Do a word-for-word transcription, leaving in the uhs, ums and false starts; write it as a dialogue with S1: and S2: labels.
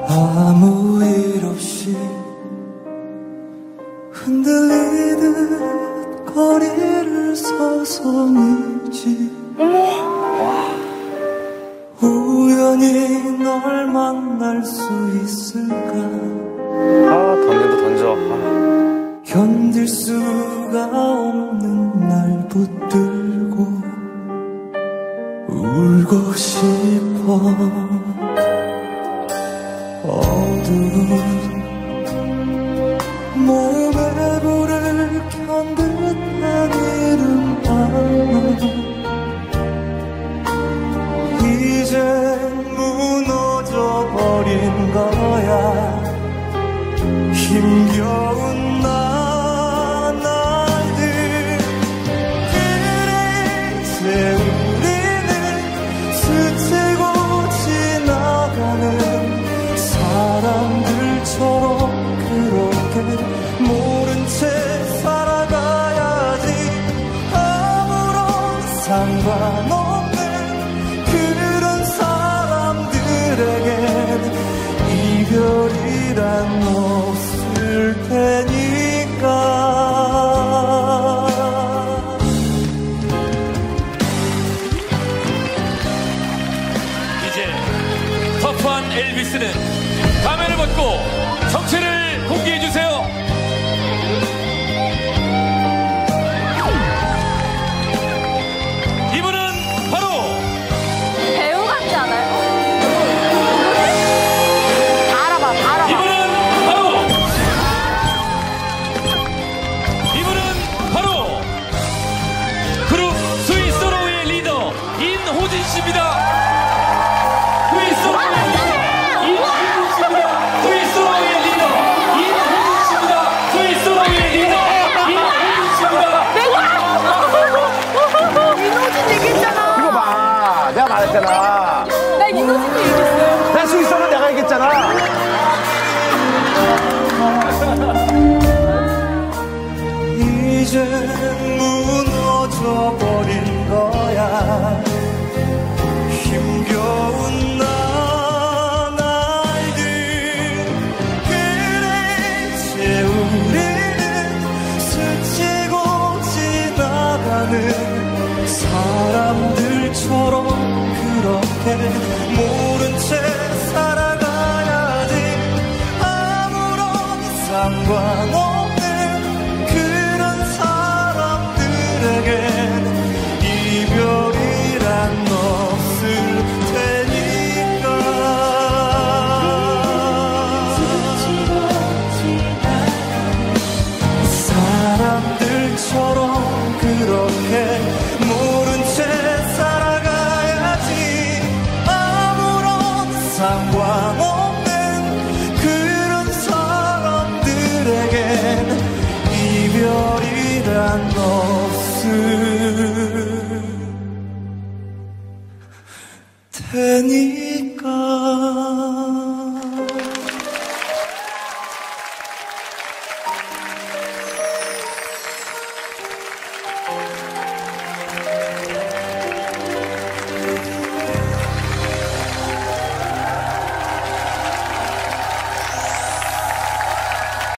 S1: 아무 일 없이 흔들리듯 거리를 서성이지. 우연히 널 만날 수 있을까.
S2: 아, 던진다 던져. 아.
S1: 견딜 수가 없는 날 붙들고 울고 싶어. 어두운 마음의 불을 켠 듯한 이름 하나. 이젠 무너져 버린 거야. 힘겨운 나 날들. 그래 이제 우리는 스치고 지나가는 사람들처럼 그렇게 모른 채 살아가야지. 아무런 상관없는 그런 사람들에겐 이별이란 없을 테니까.
S3: 이제 터프한 엘비스는 가면을 벗고 정체를 공개해주세요. 이분은 바로
S4: 배우 같지 않아요? 다 알아봐, 다 알아봐.
S3: 이분은 바로 이분은 바로 그룹 스위스로우의 리더 인호진 씨입니다. 스위스로우의 리더 인호진 씨입니다. 스위스로우의 리더 인호진 씨입니다. 스위스로우의 리더 인호진 씨입니다.
S4: 민호진 얘기했잖아.
S2: 이거 봐. 내가 말했잖아.
S4: 나 민호진 얘기했어요.
S2: 내 스위스는 내가 얘기했잖아.
S1: 이제 무너져 버린 거야. 힘겨운 나 날들. 그래 이제 우리는 스치고 지나가는 사람들처럼 그렇게 모른 채 살아가야지. 아무런 상관없는 그런 사람들에겐 이별이란 없을 테니까. 사람들처럼 그렇게 모른 채 살아가야지. 아무런 상관없는 그런 사람들에겐 이별이란 없을 테니까.